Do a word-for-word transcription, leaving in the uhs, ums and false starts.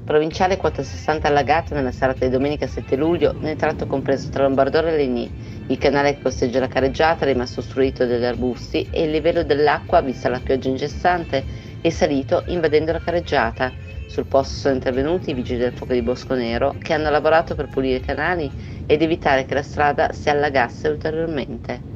Provinciale quota sessanta allagata nella serata di domenica sette luglio nel tratto compreso tra Lombardore e Legny. Il canale che costeggia la carreggiata è rimasto ostruito dagli arbusti e il livello dell'acqua, vista la pioggia incessante, è salito invadendo la carreggiata. Sul posto sono intervenuti i vigili del fuoco di Bosco Nero che hanno lavorato per pulire i canali ed evitare che la strada si allagasse ulteriormente.